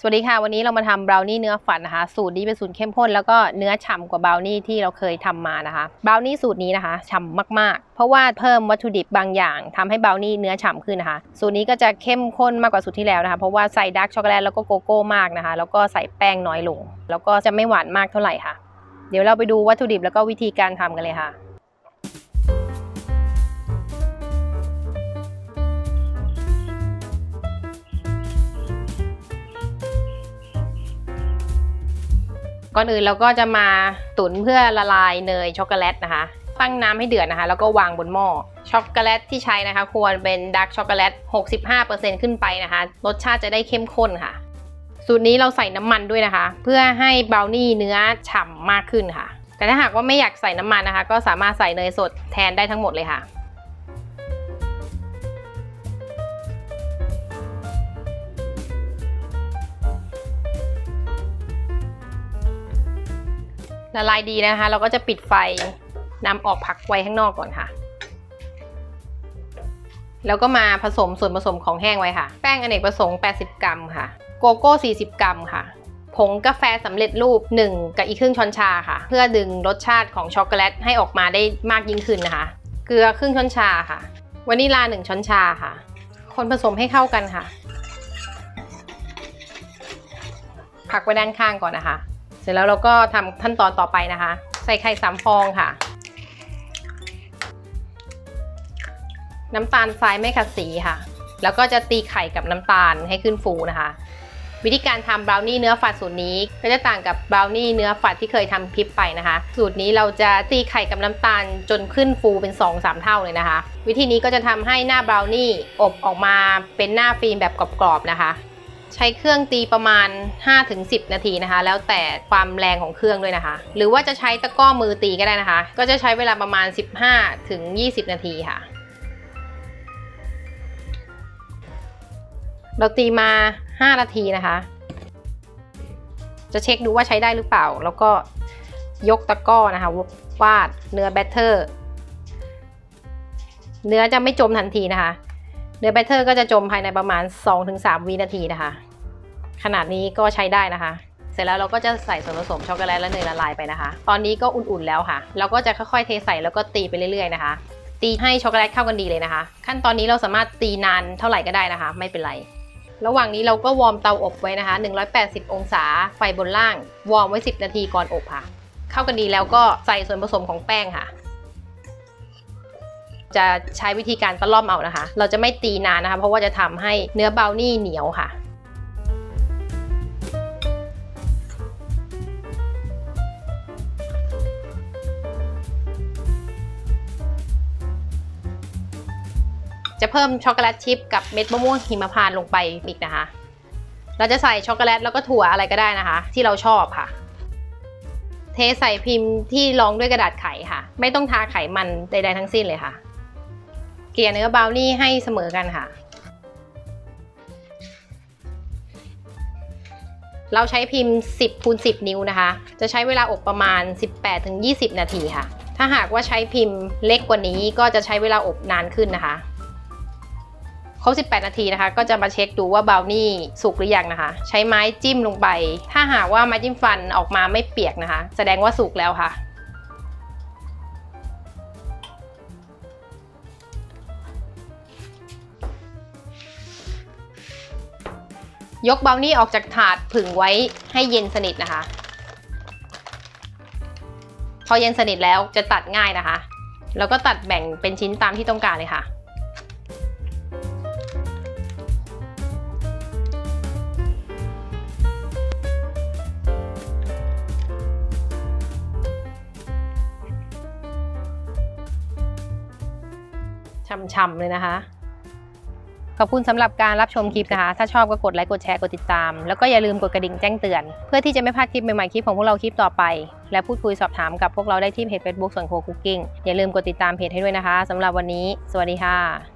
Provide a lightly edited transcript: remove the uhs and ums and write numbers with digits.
สวัสดีค่ะวันนี้เรามาทำบราวนี่เนื้อฝัดนะคะสูตรนี้เป็นสูตรเข้มข้นแล้วก็เนื้อฉ่ำกว่าบราวนี่ที่เราเคยทำมานะคะบราวนี่สูตรนี้นะคะฉ่ำมากๆเพราะว่าเพิ่มวัตถุดิบบางอย่างทำให้บราวนี่เนื้อฉ่ำขึ้นนะคะสูตรนี้ก็จะเข้มข้นมากกว่าสูตรที่แล้วนะคะเพราะว่าใส่ดาร์กช็อกโกแลตแล้วก็โกโก้มากนะคะแล้วก็ใส่แป้งน้อยลงแล้วก็จะไม่หวานมากเท่าไหร่ค่ะเดี๋ยวเราไปดูวัตถุดิบแล้วก็วิธีการทำกันเลยค่ะก่อนอื่นเราก็จะมาตุ๋นเพื่อละลายเนยช็อกโกแลตนะคะตั้งน้ำให้เดือดนะคะแล้วก็วางบนหม้อช็อกโกแลตที่ใช้นะคะควรเป็นดาร์กช็อกโกแลต 65% ขึ้นไปนะคะรสชาติจะได้เข้มข้นค่ะสูตรนี้เราใส่น้ำมันด้วยนะคะเพื่อให้บราวนี่เนื้อฉ่ำมากขึ้นค่ะแต่ถ้าหากว่าไม่อยากใส่น้ำมันนะคะก็สามารถใส่เนยสดแทนได้ทั้งหมดเลยค่ะละลายดีนะคะเราก็จะปิดไฟนำออกพักไว้ข้างนอกก่อนค่ะแล้วก็มาผสมส่วนผสมของแห้งไว้ค่ะแป้งอเนกประสงค์80 กรัมค่ะโกโก้40 กรัมค่ะผงกาแฟสำเร็จรูป1กับอีกครึ่งช้อนชาค่ะเพื่อดึงรสชาติของช็อกโกแลตให้ออกมาได้มากยิ่งขึ้นนะคะเกลือครึ่งช้อนชาค่ะวานิลลา1ช้อนชาค่ะคนผสมให้เข้ากันค่ะพักไว้ด้านข้างก่อนนะคะเสร็จแล้วเราก็ทำขั้นตอนต่อไปนะคะใส่ไข่3 ฟองค่ะน้ำตาลทรายไม่ขัดสีค่ะแล้วก็จะตีไข่กับน้ำตาลให้ขึ้นฟูนะคะวิธีการทำบราวนี่เนื้อฝัดสูตรนี้ก็จะต่างกับบราวนี่เนื้อฝัดที่เคยทำคลิปไปนะคะสูตรนี้เราจะตีไข่กับน้ำตาลจนขึ้นฟูเป็น 2-3 เท่าเลยนะคะวิธีนี้ก็จะทำให้หน้าบราวนี่อบออกมาเป็นหน้าฟิล์มแบบกรอบๆนะคะใช้เครื่องตีประมาณ 5-10 นาทีนะคะแล้วแต่ความแรงของเครื่องด้วยนะคะหรือว่าจะใช้ตะกร้อมือตีก็ได้นะคะก็จะใช้เวลาประมาณ 15-20 นาทีค่ะเราตีมา5 นาทีนะคะจะเช็คดูว่าใช้ได้หรือเปล่าแล้วก็ยกตะกร้อนะคะวาดเนื้อแบตเตอร์เนื้อจะไม่จมทันทีนะคะเนื้อแบตเตอร์ก็จะจมภายในประมาณ 2-3 วินาทีนะคะขนาดนี้ก็ใช้ได้นะคะเสร็จแล้วเราก็จะใส่ส่วนผสมช็อกโกแลตและเนยละลายไปนะคะตอนนี้ก็อุ่นๆแล้วค่ะเราก็จะค่อยๆเทใส่แล้วก็ตีไปเรื่อยๆนะคะตีให้ช็อกโกแลตเข้ากันดีเลยนะคะขั้นตอนนี้เราสามารถตีนานเท่าไหร่ก็ได้นะคะไม่เป็นไรระหว่างนี้เราก็วอร์มเตาอบไว้นะคะ180 องศาไฟบนล่างวอร์มไว้10 นาทีก่อนอบค่ะเข้ากันดีแล้วก็ใส่ส่วนผสมของแป้งค่ะจะใช้วิธีการตะล่อมเอานะคะเราจะไม่ตีนานนะคะเพราะว่าจะทำให้เนื้อบราวนี่เหนียวค่ะจะเพิ่มช็อกโกแลตชิพกับเม็ดมะม่วงหิมพานต์ลงไปอีกนะคะเราจะใส่ช็อกโกแลตแล้วก็ถั่วอะไรก็ได้นะคะที่เราชอบค่ะเทใส่พิมพ์ที่รองด้วยกระดาษไขค่ะไม่ต้องทาไขมันใดๆทั้งสิ้นเลยค่ะเกลี่ยเนื้อบราวนี่ให้เสมอกันค่ะเราใช้พิมพ์ 10x10 นิ้วนะคะจะใช้เวลาอบประมาณ 18-20 นาทีค่ะถ้าหากว่าใช้พิมพ์เล็กกว่านี้ก็จะใช้เวลาอบนานขึ้นนะคะครบ18 นาทีนะคะก็จะมาเช็คดูว่าบราวนี่สุกหรือยังนะคะใช้ไม้จิ้มลงไปถ้าหากว่าไม้จิ้มฟันออกมาไม่เปียกนะคะแสดงว่าสุกแล้วค่ะยกบราวนี่ออกจากถาดผึ่งไว้ให้เย็นสนิทนะคะพอเย็นสนิทแล้วจะตัดง่ายนะคะแล้วก็ตัดแบ่งเป็นชิ้นตามที่ต้องการเลยค่ะช่ำๆเลยนะคะขอบคุณสำหรับการรับชมคลิปนะคะถ้าชอบก็กดไลค์กดแชร์กดติดตามแล้วก็อย่าลืมกดกระดิ่งแจ้งเตือนเพื่อที่จะไม่พลาดคลิปใหม่ๆคลิปของพวกเราคลิปต่อไปและพูดคุยสอบถามกับพวกเราได้ที่เพจ Facebook สวนครัวคุกกิ้งอย่าลืมกดติดตามเพจให้ด้วยนะคะสำหรับวันนี้สวัสดีค่ะ